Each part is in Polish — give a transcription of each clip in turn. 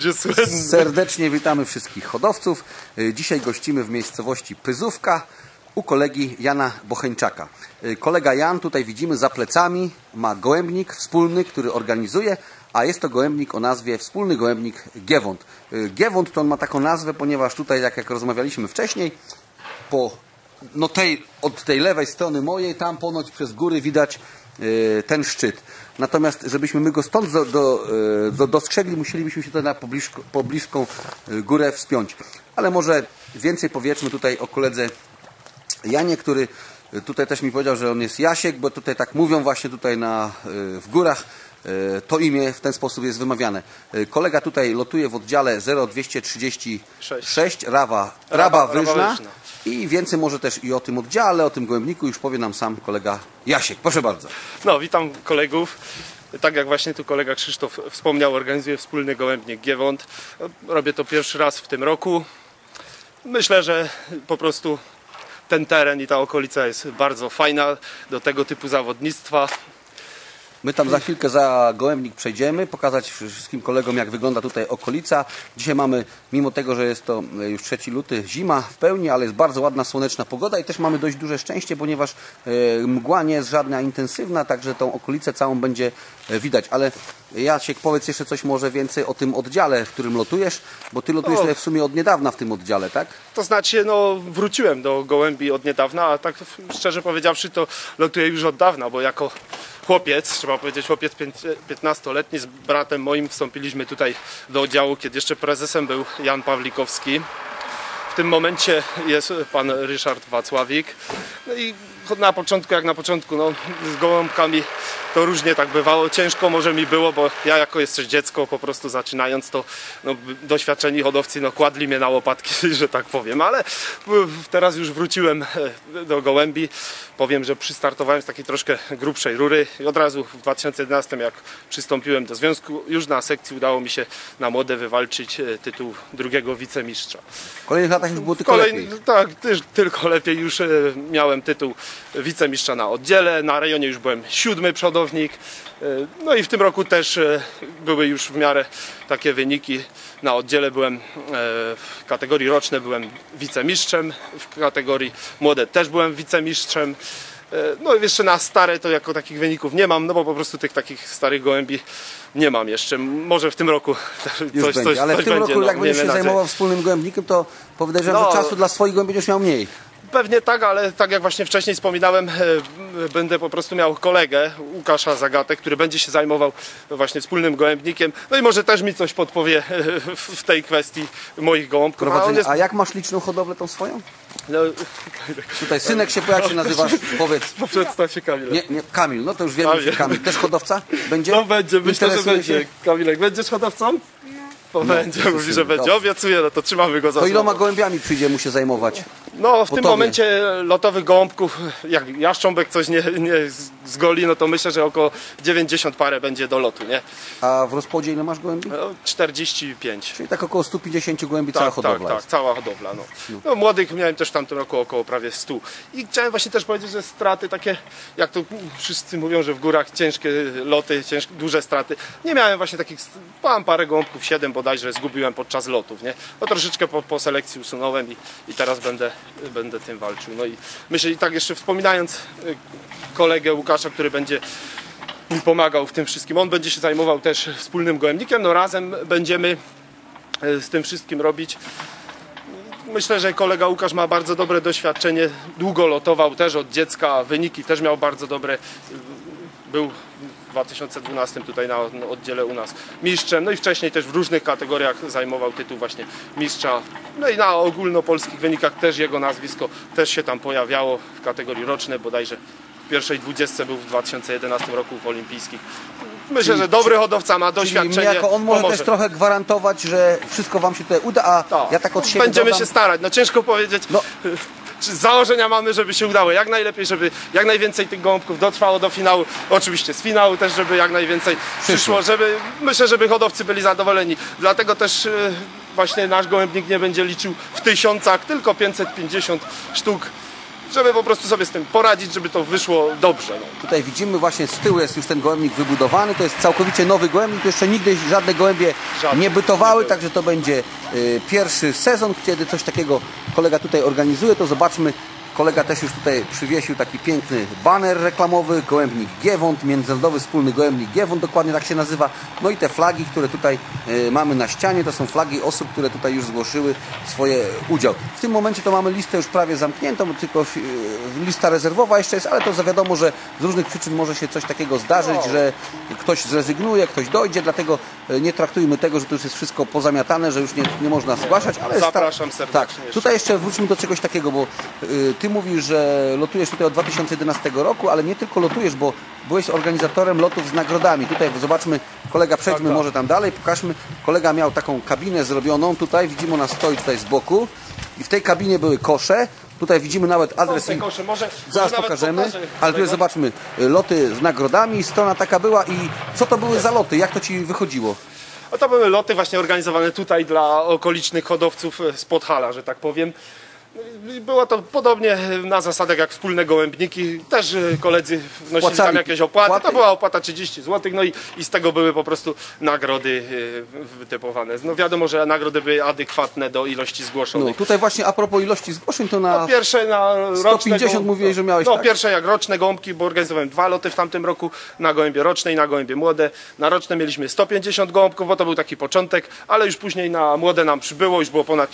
ludzie słynni. Serdecznie witamy wszystkich hodowców. Dzisiaj gościmy w miejscowości Pyzówka u kolegi Jana Bocheńczaka. Kolega Jan, tutaj widzimy za plecami, ma gołębnik wspólny, który organizuje, a jest to gołębnik o nazwie Wspólny Gołębnik Giewont. Giewont to on ma taką nazwę, ponieważ tutaj, jak rozmawialiśmy wcześniej, od tej lewej strony mojej, tam ponoć przez góry widać ten szczyt. Natomiast żebyśmy my go stąd dostrzegli, musielibyśmy się tutaj na pobliską górę wspiąć. Ale może więcej powiedzmy tutaj o koledze Janie, który tutaj też mi powiedział, że on jest Jasiek, bo tutaj tak mówią właśnie tutaj w górach. To imię w ten sposób jest wymawiane. Kolega tutaj lotuje w oddziale 0236 Raba Wyżna. I więcej może też i o tym oddziale, o tym gołębniku już powie nam sam kolega Jasiek. Proszę bardzo. No, witam kolegów. Tak jak właśnie tu kolega Krzysztof wspomniał, organizuję Wspólny Gołębnik Giewont. Robię to pierwszy raz w tym roku. Myślę, że po prostu ten teren i ta okolica jest bardzo fajna do tego typu zawodnictwa. My tam za chwilkę za gołębnik przejdziemy, pokazać wszystkim kolegom, jak wygląda tutaj okolica. Dzisiaj mamy, mimo tego, że jest to już 3 luty, zima w pełni, ale jest bardzo ładna, słoneczna pogoda i też mamy dość duże szczęście, ponieważ mgła nie jest żadna intensywna, także tą okolicę całą będzie widać. Ale Jasiek, powiedz jeszcze coś może więcej o tym oddziale, w którym lotujesz, bo ty lotujesz tutaj w sumie od niedawna w tym oddziale, tak? To znaczy, no wróciłem do gołębi od niedawna, a tak szczerze powiedziawszy to lotuję już od dawna, bo jako chłopiec, trzeba powiedzieć chłopiec 15-letni, z bratem moim wstąpiliśmy tutaj do oddziału, kiedy jeszcze prezesem był Jan Pawlikowski. W tym momencie jest pan Ryszard Wacławik. No i na początku, no, z gołąbkami to różnie tak bywało. Ciężko może mi było, bo ja jako jeszcze dziecko po prostu zaczynając to, no, doświadczeni hodowcy no, kładli mnie na łopatki, że tak powiem, ale teraz już wróciłem do gołębi. Powiem, że przystartowałem z takiej troszkę grubszej rury i od razu w 2011, jak przystąpiłem do związku, już na sekcji udało mi się na młode wywalczyć tytuł drugiego wicemistrza. W kolejnych latach już było tylko lepiej. Tak, tylko lepiej. Już miałem tytuł wicemistrza na oddziale, na rejonie już byłem 7. przodownik. No i w tym roku też były już w miarę takie wyniki. Na oddziale byłem w kategorii rocznej byłem wicemistrzem, w kategorii młode też byłem wicemistrzem. No i jeszcze na stare to jako takich wyników nie mam, no bo po prostu tych takich starych gołębi nie mam jeszcze. Może w tym roku coś ale w tym roku, jak będziesz się zajmował wspólnym gołębnikiem, to podejrzewam, że czasu dla swoich gołębi będziesz miał mniej. Pewnie tak, ale tak jak właśnie wcześniej wspominałem, będę po prostu miał kolegę, Łukasza Zagatę, który będzie się zajmował właśnie wspólnym gołębnikiem. No i może też mi coś podpowie w tej kwestii moich gołąbków. A jak masz liczną hodowlę tą swoją? No, tutaj synek się, jak się nazywasz? Powiedz. Przedstaw się Kamil. Nie, Kamil, no to już wiemy, że Kamil. Też hodowca? Będzie? No będzie, myślę, że będzie. Kamilek, będziesz hodowcą? Będzie, mówi, że będzie. Obiecuję, no to trzymamy go za to iloma gołębiami przyjdzie mu się zajmować? No w tym momencie lotowych gołąbków, jak jaszcząbek coś nie zgoli, no to myślę, że około 90 parę będzie do lotu, nie? A w rozpłodzie ile masz gołębi? 45. Czyli tak około 150 gołębi cała hodowla. Tak, cała hodowla. No, młodych miałem też w tamtym roku około prawie 100. I chciałem właśnie też powiedzieć, że straty takie, jak to wszyscy mówią, że w górach ciężkie loty, duże straty. Nie miałem właśnie takich, mam parę gołąbków, 7 bodajże zgubiłem podczas lotów, nie? No troszeczkę po selekcji usunąłem i teraz będę tym walczył. No i myślę, i tak jeszcze wspominając kolegę Łukasza, który będzie mi pomagał w tym wszystkim, on będzie się zajmował też wspólnym gołębnikiem, no razem będziemy z tym wszystkim robić. Myślę, że kolega Łukasz ma bardzo dobre doświadczenie, długo lotował też od dziecka, wyniki też miał bardzo dobre, był w 2012 tutaj na oddziale u nas mistrzem, no i wcześniej też w różnych kategoriach zajmował tytuł właśnie mistrza, no i na ogólnopolskich wynikach też jego nazwisko też się tam pojawiało w kategorii rocznej, bodajże w pierwszej 20 był w 2011 roku w olimpijskich. Myślę, że dobry hodowca ma doświadczenie. Niejako on może też trochę gwarantować, że wszystko wam się tutaj uda, a ja tak od siebie będziemy się starać, no ciężko powiedzieć. No. Założenia mamy, żeby się udało jak najlepiej, żeby jak najwięcej tych gołąbków dotrwało do finału. Oczywiście z finału też, żeby jak najwięcej przyszło, myślę, żeby hodowcy byli zadowoleni. Dlatego też właśnie nasz gołębnik nie będzie liczył w tysiącach, tylko 550 sztuk żeby po prostu sobie z tym poradzić, żeby to wyszło dobrze. No. Tutaj widzimy właśnie z tyłu jest już ten gołębnik wybudowany, to jest całkowicie nowy gołębnik, jeszcze nigdy żadne gołębie nie bytowały, także to będzie pierwszy sezon, kiedy coś takiego kolega tutaj organizuje, to zobaczmy. Kolega też już tutaj przywiesił taki piękny baner reklamowy, gołębnik Giewont, Międzynarodowy Wspólny Gołębnik Giewont, dokładnie tak się nazywa. No i te flagi, które tutaj mamy na ścianie, to są flagi osób, które tutaj już zgłosiły swoje udział. W tym momencie to mamy listę już prawie zamkniętą, tylko lista rezerwowa jeszcze jest, ale to wiadomo, że z różnych przyczyn może się coś takiego zdarzyć, że ktoś zrezygnuje, ktoś dojdzie, dlatego nie traktujmy tego, że to już jest wszystko pozamiatane, że już nie można zgłaszać. Ale zapraszam serdecznie. Tak, tutaj jeszcze wróćmy do czegoś takiego, bo ty mówisz, że lotujesz tutaj od 2011 roku, ale nie tylko lotujesz, bo byłeś organizatorem lotów z nagrodami. Tutaj zobaczmy, kolega, przejdźmy może tam dalej, pokażmy. Kolega miał taką kabinę zrobioną, tutaj widzimy, ona stoi tutaj z boku i w tej kabinie były kosze. Tutaj widzimy nawet adres. Kosze, zaraz pokażemy, ale tutaj zobaczmy, loty z nagrodami, strona taka była i co to były za loty, jak to ci wychodziło? No to były loty właśnie organizowane tutaj dla okolicznych hodowców z Podhala, że tak powiem. Było to podobnie na zasadach jak wspólne gołębniki. Też koledzy wnosili tam jakieś opłaty. To była opłata 30 zł, no i z tego były po prostu nagrody wytypowane. No wiadomo, że nagrody były adekwatne do ilości zgłoszonych. No, tutaj właśnie a propos ilości zgłoszeń, to na, pierwsze na 150 mówiłeś, że miałeś, tak? Pierwsze jak roczne gołąbki, bo organizowałem 2 loty w tamtym roku na gołębie roczne i na gołębie młode. Na roczne mieliśmy 150 gołąbków, bo to był taki początek, ale już później na młode nam przybyło, już było ponad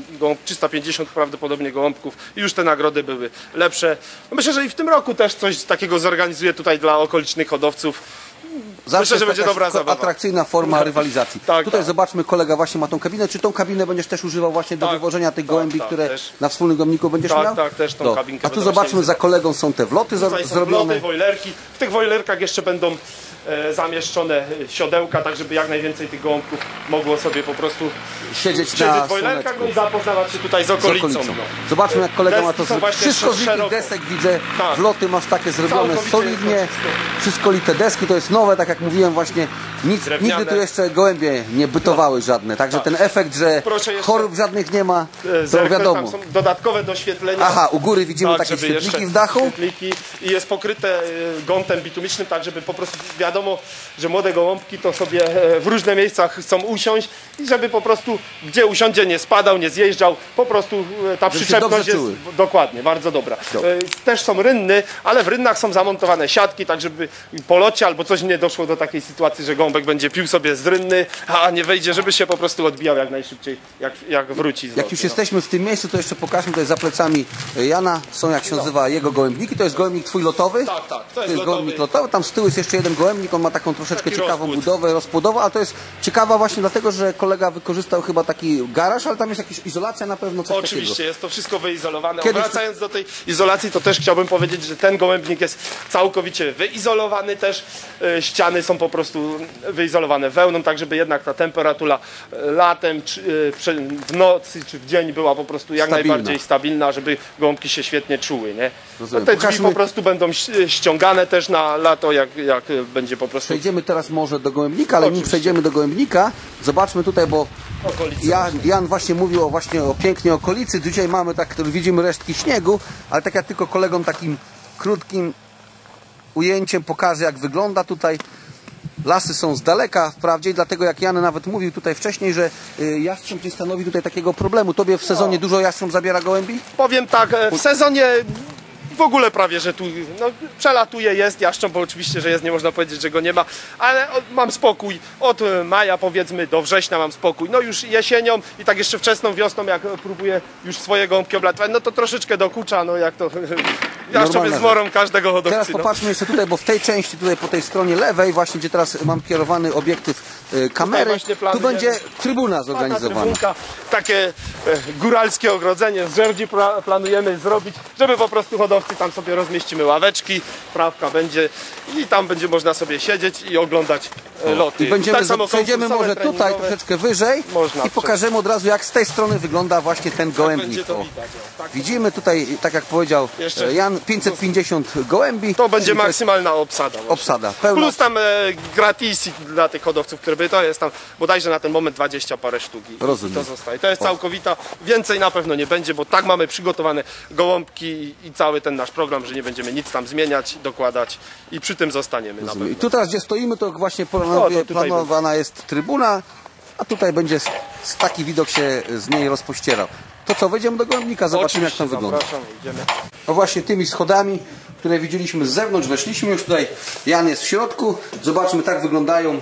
350 prawdopodobnie gołąbków i już te nagrody były lepsze. Myślę, że i w tym roku też coś takiego zorganizuję tutaj dla okolicznych hodowców. Zawsze myślę, że będzie dobra zabawa. Atrakcyjna forma rywalizacji. Tak, tutaj tak. zobaczmy, kolega właśnie ma tą kabinę. Czy tą kabinę będziesz też używał właśnie do wywożenia tych gołębi, które też na wspólnym gołębniku będziesz miał? Tak, też tą kabinkę. A tu zobaczmy, za kolegą są te wloty zrobione. Wloty, wojlerki. W tych wojlerkach jeszcze będą zamieszczone siodełka, tak żeby jak najwięcej tych gołąbków mogło sobie po prostu siedzieć w wojlerkach, no i zapoznawać się tutaj z okolicą. No. Zobaczmy, jak kolega ma to wszystko z litych desek widzę, wloty masz takie zrobione solidnie, wszystkolite deski, to jest nowe, tak jak mówiłem właśnie, nigdy tu jeszcze gołębie nie bytowały żadne, także ten efekt, że chorób żadnych nie ma, to wiadomo. Tam są dodatkowe doświetlenia. Aha, u góry widzimy takie świetliki w dachu. Świetliki i jest pokryte gątem bitumicznym, tak żeby po prostu wiadomo, że młode gołąbki to sobie w różnych miejscach chcą usiąść i żeby po prostu gdzie usiądzie nie spadał, nie zjeżdżał, po prostu ta przyczepność jest dokładnie, bardzo dobra. Też są rynny, ale w rynnach są zamontowane siatki, tak żeby po locie albo coś nie doszło do takiej sytuacji, że gołąbek będzie pił sobie z rynny, a nie wejdzie, żeby się po prostu odbijał jak najszybciej, jak wróci z lotu. Jak już jesteśmy w tym miejscu, to jeszcze pokażmy, tutaj za plecami Jana są, jak się nazywa, jego gołębniki. To jest gołębnik twój lotowy? Tak, to jest gołębnik lotowy. Tam z tyłu jest jeszcze jeden gołębnik, on ma taką troszeczkę ciekawą budowę, rozpłodową, ale to jest ciekawa właśnie dlatego, że kolega wykorzystał chyba taki garaż, ale tam jest jakaś izolacja na pewno, coś Oczywiście, takiego. jest to wszystko wyizolowane. Wracając do tej izolacji, to też chciałbym powiedzieć, że ten gołębnik jest całkowicie wyizolowany też. Ściany są po prostu wyizolowane wełną, tak żeby jednak ta temperatura latem, w nocy czy w dzień była po prostu jak najbardziej stabilna, żeby gołąbki się świetnie czuły. Nie? No te drzwi po prostu będą ściągane też na lato, jak będzie po prostu... Przejdziemy teraz może do gołębnika, ale nim przejdziemy do gołębnika, zobaczmy tutaj, bo Jan właśnie mówił o pięknej okolicy. Dzisiaj mamy widzimy resztki śniegu, ale tak jak tylko kolegom takim krótkim ujęciem pokażę, jak wygląda tutaj. Lasy są z daleka wprawdzie i dlatego jak Jan nawet mówił tutaj wcześniej, że jastrząb nie stanowi tutaj takiego problemu. Tobie w sezonie dużo jastrząb zabiera gołębi? Powiem tak, w sezonie w ogóle prawie, że tu przelatuje, jest jastrząb, bo oczywiście, że jest, nie można powiedzieć, że go nie ma, ale mam spokój. Od maja powiedzmy do września mam spokój. No już jesienią i tak jeszcze wczesną wiosną, jak próbuję już swoje gołąbki oblatywać, no to troszeczkę dokucza, no jak to jastrząb jest zmorą każdego hodowcy. Teraz popatrzmy jeszcze tutaj, bo w tej części, tutaj po tej stronie lewej, właśnie gdzie teraz mam kierowany obiektyw kamery, tu będzie trybuna zorganizowana. Takie góralskie ogrodzenie z żerdzi planujemy zrobić, żeby po prostu hodowcy straty, tam sobie rozmieścimy ławeczki, trawka będzie i tam będzie można sobie siedzieć i oglądać loty. I będziemy, tak samo przejdziemy może tutaj treningowe. troszeczkę wyżej Można i pokażemy od razu, jak z tej strony wygląda właśnie ten gołębnik. Będzie to O. widać. O, tak. Widzimy tutaj, tak jak powiedział Jeszcze- Jan, 550 gołębi. To będzie Czyli jest maksymalna obsada. Właśnie. obsada pełna. Plus tam gratisik dla tych hodowców, które by to jest tam bodajże na ten moment 20 parę sztuk. I Rozumiem. to zostaje. To jest całkowita, więcej na pewno nie będzie, bo tak mamy przygotowane gołąbki i cały ten nasz program, że nie będziemy nic tam zmieniać, dokładać i przy tym zostaniemy na I pewno. tu teraz, gdzie stoimy, to właśnie to tutaj planowana jest trybuna, a tutaj będzie taki widok się z niej rozpościerał. To co, wejdziemy do gołębnika, zobaczymy jak tam wygląda. Zapraszam, idziemy. No właśnie tymi schodami, które widzieliśmy z zewnątrz, weszliśmy już tutaj, Jan jest w środku, zobaczmy, tak wyglądają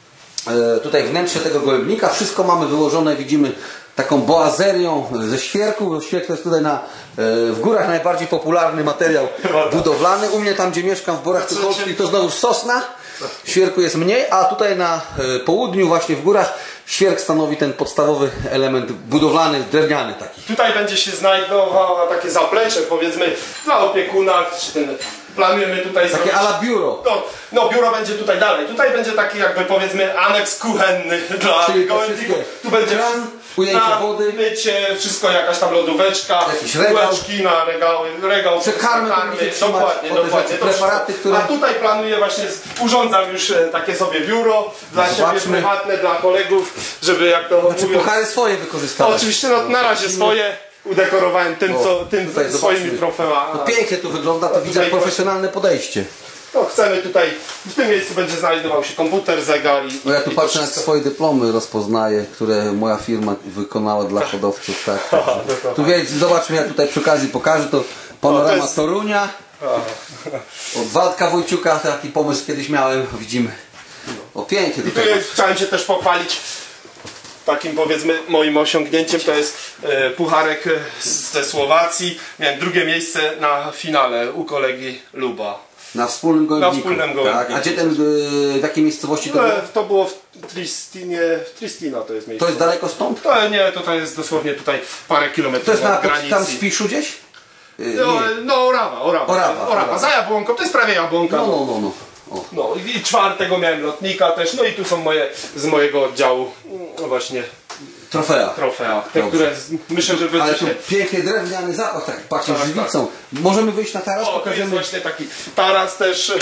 tutaj wnętrze tego gołębnika. Wszystko mamy wyłożone, widzimy taką boazerią ze świerku. Świerk to jest tutaj w górach najbardziej popularny materiał budowlany. U mnie tam, gdzie mieszkam w Borach Tucholskich, to znowu sosna. Świerku jest mniej, a tutaj na południu, właśnie w górach, świerk stanowi ten podstawowy element budowlany, drewniany taki. Tutaj będzie się znajdowało takie zaplecze, powiedzmy, dla opiekuna, czy ten, planujemy tutaj Takie a la biuro. No biuro będzie tutaj dalej. Tutaj będzie taki jakby powiedzmy aneks kuchenny dla Czyli to gołębików. wszystkie Tu będzie kran, ujęcie wody, mycie, wszystko jakaś tam lodóweczka, jakiś regał. półeczki na regał Przekarmy, karmy. będziecie trzymać, Dokładnie, potem dokładnie. rzeczy, preparaty, które- A tutaj planuję właśnie, urządzam już takie sobie biuro dla siebie Zobaczmy. prywatne, dla kolegów, żeby jak to Znaczy mówią. puchary swoje wykorzystane. Oczywiście no, na razie swoje udekorowałem tym, tym tutaj swoimi zobaczmy. trofeami. No pięknie tu wygląda, to widzę tutaj profesjonalne podejście. No chcemy tutaj, w tym miejscu będzie znajdował się komputer, zegar i No ja tu i patrzę, to jak wszystko. swoje dyplomy rozpoznaję, które moja firma wykonała dla hodowców. Tak. dokładnie. Tu więc zobaczmy, ja tutaj przy okazji pokażę to panorama to jest- Torunia. Od Waldka Wojciuka taki pomysł kiedyś miałem, widzimy. O pięknie I tu tutaj. chciałem się też pochwalić takim powiedzmy moim osiągnięciem, to jest pucharek ze Słowacji. Miałem drugie miejsce na finale u kolegi Luba. Na wspólnym gołębniku. wspólnym gołębniku. Tak. A gdzie ten, w jakiej miejscowości to było? To było w Tristina to jest miejsce. To jest daleko stąd? To nie, to jest dosłownie tutaj parę kilometrów To jest od na granicy. tam w Spiszu gdzieś? No Orawa. Orawa. Za Jabłonką, to jest prawie Jabłonka. No. O. No i czwartego miałem lotnika też, no i tu są moje, z mojego oddziału właśnie Trofea. trofea, te, Dobrze. które myślę, że Ale będzie tu się... piękny drewniany zapach, tak pachnie Tak, żywicą. Możemy wyjść na taras, O, to jest pokażemy. właśnie taki taras też.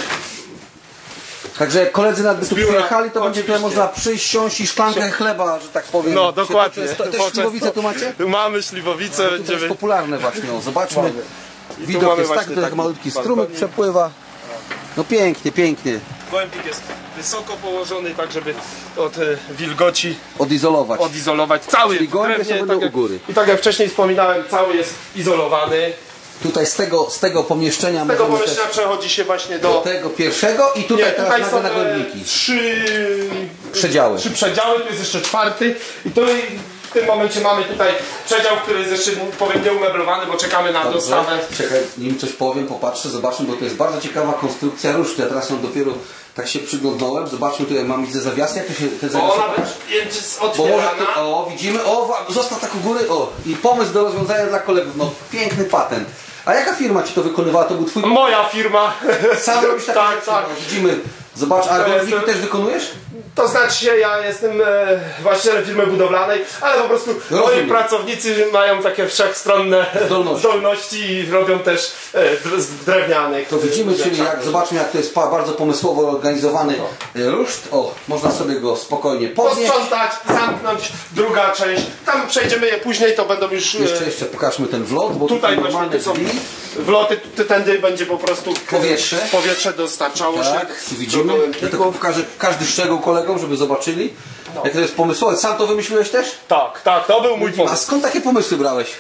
Także jak koledzy nawet by tu biura, przyjechali, to będzie tutaj oczywiście. można przyjść, siąść i szklankę chleba, że tak powiem. No się dokładnie. toczy. Też śliwowice tu macie? Mamy śliwowice, To jest będziemy... popularne właśnie, o, zobaczmy. Mamy. I tu Widok mamy jest właśnie taki, to jak taki malutki balkonik. strumyk przepływa. No pięknie, pięknie. Gołębnik jest wysoko położony, tak żeby od wilgoci Odizolować. odizolować. Cały Czyli w gołębie drewnie, są tak u jak, góry. i tak jak wcześniej wspominałem, cały jest izolowany. Tutaj z tego pomieszczenia Z tego możemy pomieszczenia też przechodzi się właśnie do tego pierwszego i tutaj Nie, teraz tutaj nagle są na gołębniki. przedziały. Przedziały. Trzy przedziały, tu jest jeszcze czwarty i tu w tym momencie mamy tutaj przedział, który jest jeszcze powiem nieumeblowany, bo czekamy na dostawę. Czekaj, nim coś powiem, popatrzę, zobaczmy, bo to jest bardzo ciekawa konstrukcja rusztu. Ja teraz ją dopiero tak się przyglądnąłem. Zobaczmy tutaj, mam widzę zawiasy, jak to się te zawiasy... Ona jest Bo może otwierana. tu, o, widzimy, został tak u góry, o, i pomysł do rozwiązania dla kolegów, no piękny patent. A jaka firma ci to wykonywała? To był twój... Moja firma. Sam robisz takie Tak, rzeczy? tak. No, widzimy, zobacz, a gołębniki jestem- też wykonujesz? To znaczy się, ja jestem właścicielem firmy budowlanej, ale po prostu moi Rozumiem. pracownicy mają takie wszechstronne Zdolności. zdolności i robią też z drewnianych. To widzimy, czyli rzeczami. jak zobaczmy, jak to jest bardzo pomysłowo organizowany ruszt. O, można sobie go spokojnie podnieść. Posprzątać, zamknąć, druga część. Tam przejdziemy je później, to będą już... Jeszcze pokażmy ten wlot, bo Tutaj tu właśnie normalne tu są drzwi. wloty, tędy będzie po prostu Powietrze. dostarczało się. Tak, tu widzimy. do Ja gołębników. tylko pokażę każdy szczegół kolegom, żeby zobaczyli. Jak to jest pomysłowe. Sam to wymyśliłeś też? Tak, to był mój A pomysł. skąd takie pomysły brałeś?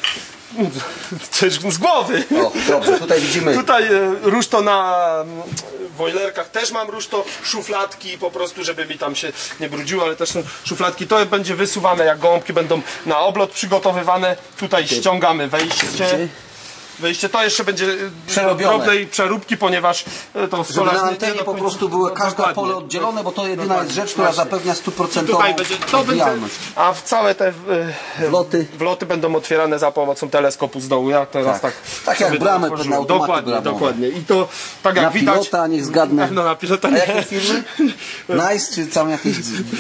Też z głowy. O, dobrze, tutaj widzimy. Tutaj ruszto na wojlerkach też mam ruszto, szufladki po prostu, żeby mi tam się nie brudziło, ale też są szufladki. To będzie wysuwane, jak gołąbki będą na oblot przygotowywane. Tutaj ściągamy wejście. wyjście. To jeszcze będzie Przerobione. drobnej przeróbki, ponieważ to Żeby stolarz na nie antenie do po końca- prostu były każde Dokładnie. pole oddzielone, bo to jedyna jest Dokładnie. rzecz, która Właśnie. zapewnia I 100% tutaj będzie, to będzie, wijalność. a w całe te Wloty. będą otwierane za pomocą teleskopu z dołu. Ja teraz tak Tak jak sobie bramy otworzyłem. na automaty Dokładnie, bramowe. dokładnie. I to tak jak Na widać. pilota, niech zgadnę. No na pilota A nie. jakie firmy? Nice, czy tam jakieś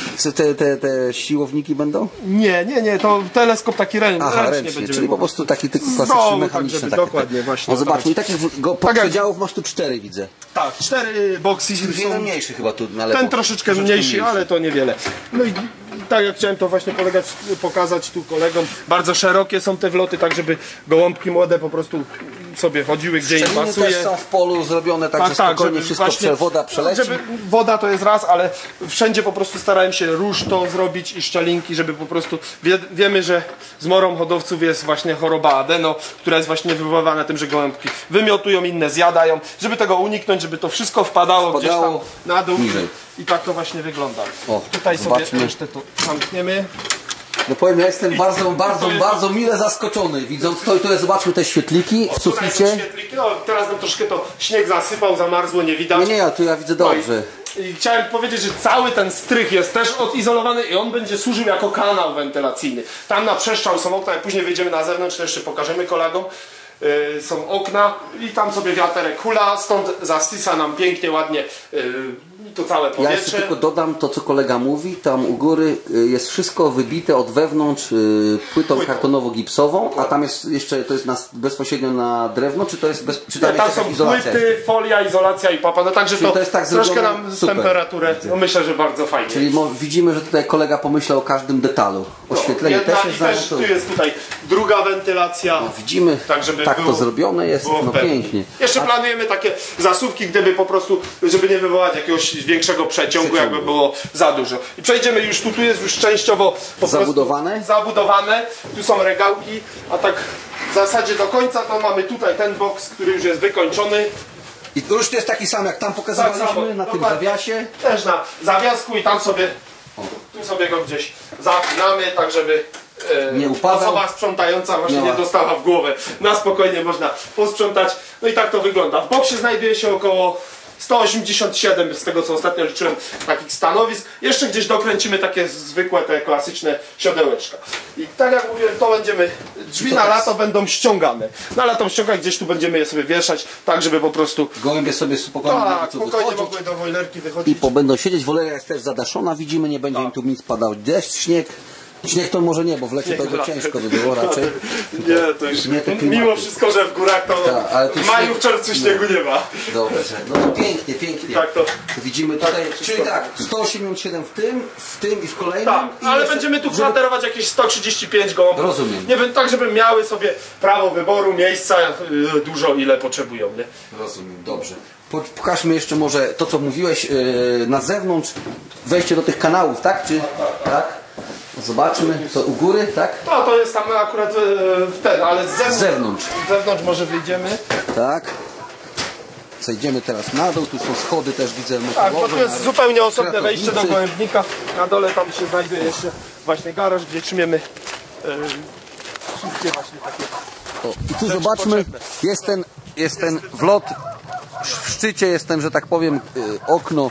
te siłowniki będą? Nie, to teleskop taki Aha, ręcznie ręcznie, będziemy. czyli po prostu taki tylko Z klasyczny, dołu, mechaniczny. tak, żeby taki, dokładnie, właśnie. No zobaczmy, i takich podprzedziałów masz tu 4, widzę. Tak, 4 boksy Jeden są. mniejszy chyba tu na lewo. Ten troszeczkę mniejszy, ale to niewiele. No i tak jak chciałem to właśnie pokazać tu kolegom, bardzo szerokie są te wloty, tak żeby gołąbki młode po prostu sobie chodziły gdzie im Szczeliny pasuje. też są w polu zrobione, także spokojnie żeby wszystko właśnie- woda przeleci. Żeby woda to jest raz, ale wszędzie po prostu starałem się ruszto zrobić i szczelinki, żeby po prostu wiemy, że zmorą hodowców jest właśnie choroba adeno, która jest właśnie wywoływana tym, że gołębki wymiotują, inne zjadają, żeby tego uniknąć, żeby to wszystko wpadało gdzieś tam na dół niżej. i tak to właśnie wygląda. O, Tutaj zobaczmy. sobie jeszcze to zamkniemy. No powiem, ja jestem bardzo mile zaskoczony. Widząc to i tutaj zobaczmy te świetliki w Tutaj są suficie. świetliki. No, teraz nam troszkę to śnieg zasypał, zamarzło, nie widać. Nie, tu ja widzę dobrze. I chciałem powiedzieć, że cały ten strych jest też odizolowany i on będzie służył jako kanał wentylacyjny. Tam na przestrzał są okna, jak później wyjdziemy na zewnątrz, to jeszcze pokażemy kolegom. Są okna i tam sobie wiaterek hula, stąd zasysa nam pięknie, ładnie to całe Ja jeszcze powietrze. tylko dodam to, co kolega mówi. Tam u góry jest wszystko wybite od wewnątrz płytą kartonowo-gipsową, a tam jest jeszcze, to jest bezpośrednio na drewno, czy to jest czy tam Tam jest są jakaś izolacja? płyty, folia, izolacja i papa. No także to jest tak troszkę zrobione? nam Super. temperaturę, no myślę, że bardzo fajnie. Czyli widzimy, że tutaj kolega pomyślał o każdym detalu. Oświetlenie Jedna też i jest też tu jest tutaj druga wentylacja. Widzimy, Tak, żeby tak było- to zrobione jest, było no pewnie. pięknie. Jeszcze planujemy takie zasuwki, gdyby po prostu, żeby nie wywołać jakiegoś większego przeciągu, jakby było za dużo. I przejdziemy już tu jest już częściowo po Zabudowane? prostu zabudowane. Tu są regałki, a tak w zasadzie do końca to mamy tutaj ten boks, który już jest wykończony. I rusz jest taki sam, jak tam pokazywaliśmy Tak samo, na tym dokładnie. zawiasie. Też na zawiasku i tam sobie, tu sobie go gdzieś zapinamy, tak żeby Nie upadał. osoba sprzątająca właśnie Miała. nie dostała w głowę. Na spokojnie można posprzątać. No i tak to wygląda. W boksie znajduje się około 187 z tego co ostatnio liczyłem takich stanowisk. Jeszcze gdzieś dokręcimy takie zwykłe, te klasyczne siodełeczka. I tak jak mówiłem, to będziemy, drzwi na lato będą ściągane. Na lato ściągać, gdzieś tu będziemy je sobie wieszać, tak żeby po prostu Gołębie sobie spokojnie tak, mogły tu spokojnie wychodzić mogły do wojlerki i wychodzić. będą siedzieć. Woleria jest też zadaszona, widzimy, nie będzie im tu nic padał deszcz, śnieg. Śnieg to może nie, bo w lecie to by ciężko by było raczej. Nie, to już Nie te klimaty. mimo wszystko, że w górach to Tak, ale tu w maju, śnieg- w czerwcu śniegu nie ma. Dobrze, no to pięknie, pięknie. Tak to. Widzimy tutaj, wszystko. czyli tak, 187 w tym i w kolejnym. Tak, i ale jeszcze- będziemy tu żeby- kwaterować jakieś 135 gołąbków. Rozumiem. Nie wiem, tak żeby miały sobie prawo wyboru, miejsca dużo ile potrzebują. Nie? Rozumiem, dobrze. Pokażmy jeszcze może to, co mówiłeś na zewnątrz, wejście do tych kanałów, tak? Czy, tak? Zobaczmy, to u góry, tak? No to jest tam akurat ten, ale Z zewnątrz. Z zewnątrz może wyjdziemy. Tak. Zejdziemy teraz na dół, tu są schody też widzę Tak, bo tu jest zupełnie osobne kratownicy. wejście do gołębnika. Na dole tam się znajduje jeszcze właśnie garaż, gdzie trzymiemy wszystkie właśnie takie. O, i tu zobaczmy, jest ten wlot, w szczycie jest ten, że tak powiem, okno,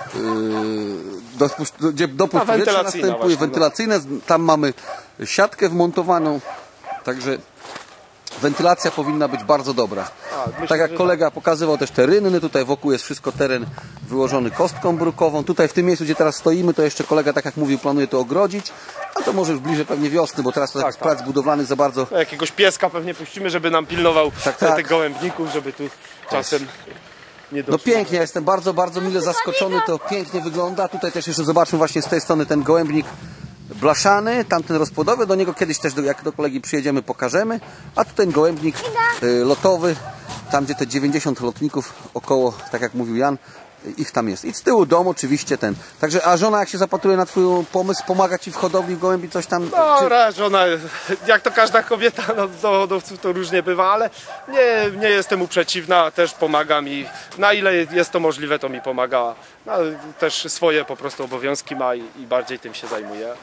gdzie dopływ powietrza wentylacyjna następuje, właśnie, no. wentylacyjne, tam mamy siatkę wmontowaną, także wentylacja powinna być bardzo dobra. myślę, Tak jak że kolega pokazywał też te rynny, tutaj wokół jest wszystko teren wyłożony kostką brukową. Tutaj w tym miejscu, gdzie teraz stoimy, to jeszcze kolega, tak jak mówił, planuje to ogrodzić, a to może już bliżej pewnie wiosny, bo teraz to tak, prac budowlanych za bardzo. Jakiegoś pieska pewnie puścimy, żeby nam pilnował tak. tych gołębników, żeby tu czasem nie No doszło. pięknie, ja jestem bardzo mile zaskoczony, to pięknie wygląda. Tutaj też jeszcze zobaczmy właśnie z tej strony ten gołębnik blaszany, tamten rozpłodowy, do niego kiedyś też, jak do kolegi przyjedziemy, pokażemy. A tu ten gołębnik lotowy, tam gdzie te 90 lotników około, tak jak mówił Jan, ich tam jest. I z tyłu dom oczywiście ten. Także, a żona jak się zapatruje na twój pomysł, pomaga ci w hodowli gołębi, coś tam? No, żona, jak to każda kobieta, no, do hodowców to różnie bywa, ale nie jestem mu przeciwna, też pomaga mi. Na ile jest to możliwe, to mi pomaga. No, też swoje po prostu obowiązki ma i bardziej tym się zajmuje.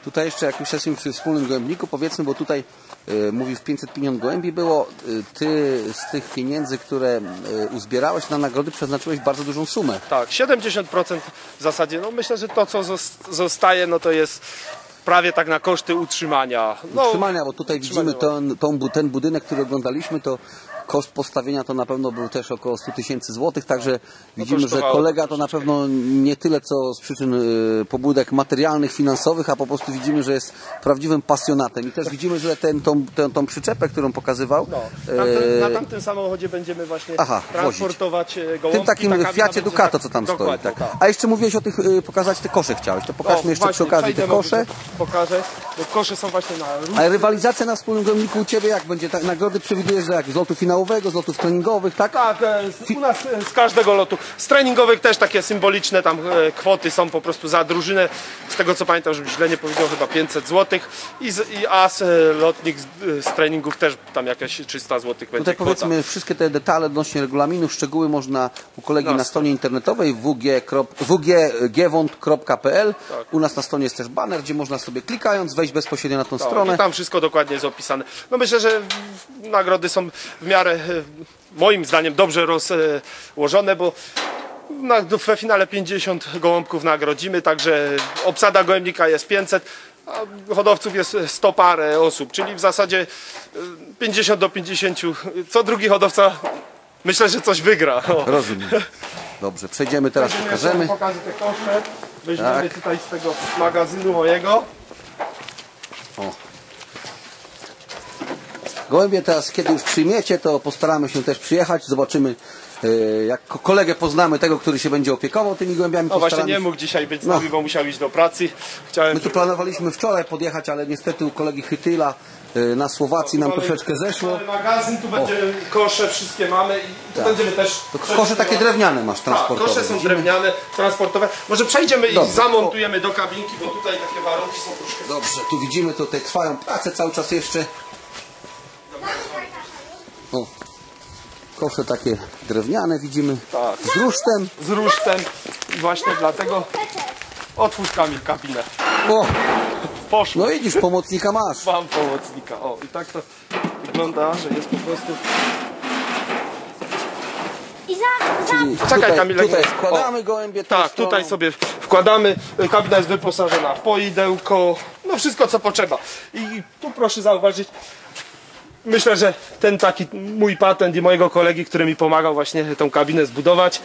Tutaj jeszcze, jak już jesteśmy przy wspólnym gołębniku, powiedzmy, bo tutaj mówisz 550 gołębi było, ty z tych pieniędzy, które uzbierałeś na nagrody, przeznaczyłeś bardzo dużą sumę. Tak, 70% w zasadzie, no myślę, że to co zostaje, no to jest prawie tak na koszty utrzymania. No, Utrzymania, bo tutaj widzimy ten budynek, który oglądaliśmy, to koszt postawienia to na pewno był też około 100 000 złotych, także widzimy, że kolega to na pewno nie tyle co z przyczyn pobudek materialnych, finansowych, a po prostu widzimy, że jest prawdziwym pasjonatem. I też widzimy, że tą przyczepę, którą pokazywał... No, na tamtym samochodzie będziemy właśnie transportować gołąbki. Tym takim Fiacie Ducato, co tam stoi. Tak. A jeszcze mówiłeś o tych, pokazać te kosze chciałeś, to pokażmy jeszcze przy okazji te kosze. Pokażę, bo kosze są właśnie na... A rywalizacja na wspólnym gołębniku u Ciebie jak będzie? Tak, nagrody przewidujesz, że jak z lotu finałowego, z lotów treningowych, tak? Tak, u nas z każdego lotu. Z treningowych też takie symboliczne tam kwoty są po prostu za drużynę. Z tego co pamiętam, żebym źle nie powiedział, chyba 500 zł. A lotnik z treningów też tam jakieś 300 zł będzie Tutaj kwota. powiedzmy wszystkie te detale odnośnie regulaminu, szczegóły można u kolegi na stronie internetowej wggewont.pl. Tak. U nas na stronie jest też baner, gdzie można sobie klikając wejść bezpośrednio na tą stronę. I tam wszystko dokładnie jest opisane. No myślę, że nagrody są w miarę, moim zdaniem, dobrze rozłożone, bo we finale 50 gołąbków nagrodzimy, także obsada gołębnika jest 500, a hodowców jest 100 parę osób, czyli w zasadzie 50 do 50. Co drugi hodowca, myślę, że coś wygra. Rozumiem. Dobrze, przejdziemy teraz, pokażemy. Pokażę te kosze. Weźmiemy tutaj z tego magazynu mojego. O. Gołębie teraz, kiedy już przyjmiecie, to postaramy się też przyjechać, zobaczymy, jak kolegę poznamy, tego, który się będzie opiekował tymi gołębiami. No właśnie nie mógł dzisiaj być z nami, bo musiał iść do pracy. My tu planowaliśmy wczoraj podjechać, ale niestety u kolegi Chytyla na Słowacji nam troszeczkę zeszło. Magazyn, tu będzie kosze, wszystkie mamy i tu będziemy też... Kosze takie drewniane masz transportowe. Kosze są drewniane, transportowe. Może przejdziemy i zamontujemy do kabinki, bo tutaj takie warunki są troszkę... Dobrze, tu widzimy, tutaj trwają prace cały czas jeszcze. O, kosze takie drewniane widzimy, Tak. z rusztem. Z rusztem i właśnie dlatego otwórz Kamil kabinę. O, Poszło. no widzisz, pomocnika masz. Mam pomocnika. O, i tak to wygląda, że jest po prostu... Czyli Czekaj, Kamilek. tutaj wkładamy gołębie. Tak, tutaj sobie wkładamy. Kabina jest wyposażona w poidełko, no wszystko co potrzeba. I tu proszę zauważyć, myślę, że ten taki mój patent i mojego kolegi, który mi pomagał właśnie tą kabinę zbudować,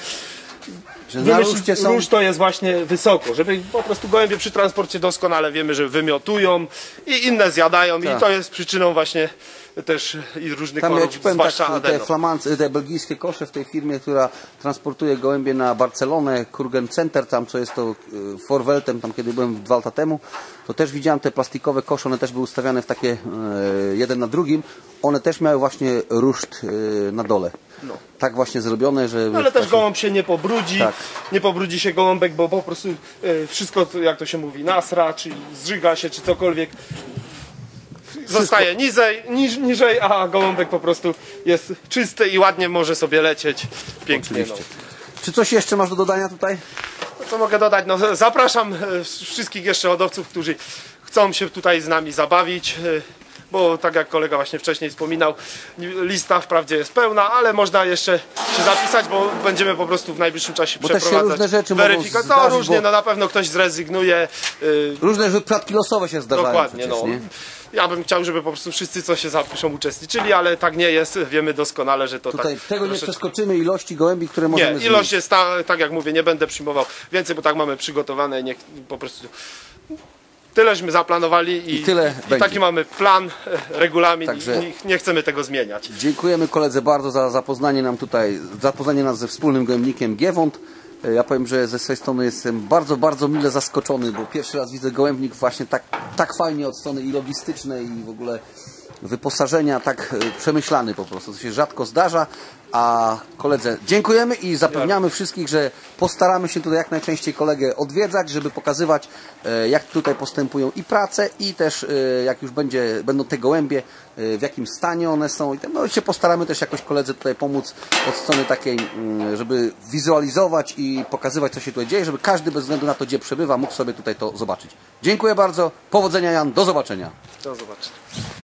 róż to jest właśnie wysoko, żeby po prostu gołębie przy transporcie doskonale wiemy, że wymiotują i inne zjadają i to jest przyczyną właśnie też i różnych chorób, zwłaszcza adeno. Te belgijskie kosze w tej firmie, która transportuje gołębie na Barcelonę, Kurgen Center, tam co jest to Forweltem, tam kiedy byłem 2 lata temu, to też widziałem te plastikowe kosze, one też były ustawiane w takie jeden na drugim, one też miały właśnie ruszt na dole. No. Tak właśnie zrobione, że... No, ale też gołąb się nie pobrudzi, nie pobrudzi się gołąbek, bo po prostu wszystko, jak to się mówi, nasra, czy zżyga się, czy cokolwiek, zostaje niżej, a gołąbek po prostu jest czysty i ładnie może sobie lecieć pięknie. No. Czy coś jeszcze masz do dodania tutaj? No, co mogę dodać? No, zapraszam wszystkich jeszcze hodowców, którzy chcą się tutaj z nami zabawić. Bo tak jak kolega właśnie wcześniej wspominał, lista wprawdzie jest pełna, ale można jeszcze się zapisać, bo będziemy po prostu w najbliższym czasie przeprowadzać weryfikację. No różnie, no na pewno ktoś zrezygnuje. Różne wypadki losowe się zdarzają. Dokładnie, przecież, no. Nie? Ja bym chciał, żeby po prostu wszyscy, co się zapiszą, uczestniczyli, ale tak nie jest. Wiemy doskonale, że to tutaj tak... Tego nie przeskoczymy, ilości gołębi, które możemy Nie, ilość jest tak jak mówię, nie będę przyjmował więcej, bo tak mamy przygotowane i niech po prostu... Tyleśmy zaplanowali i taki mamy plan, regulamin. Także i nie chcemy tego zmieniać. Dziękujemy koledze bardzo za zapoznanie nas ze wspólnym gołębnikiem Gewont. Ja powiem, że ze swojej strony jestem bardzo, bardzo mile zaskoczony, bo pierwszy raz widzę gołębnik właśnie tak fajnie od strony i logistycznej i w ogóle wyposażenia tak przemyślany po prostu. To się rzadko zdarza, a koledze dziękujemy i zapewniamy wszystkich, że postaramy się tutaj jak najczęściej kolegę odwiedzać, żeby pokazywać, jak tutaj postępują i prace, i też jak już będą te gołębie, w jakim stanie one są. I no, się postaramy też jakoś koledze tutaj pomóc od strony takiej, żeby wizualizować i pokazywać, co się tutaj dzieje, żeby każdy bez względu na to, gdzie przebywa, mógł sobie tutaj to zobaczyć. Dziękuję bardzo, powodzenia Jan, do zobaczenia. Do zobaczenia.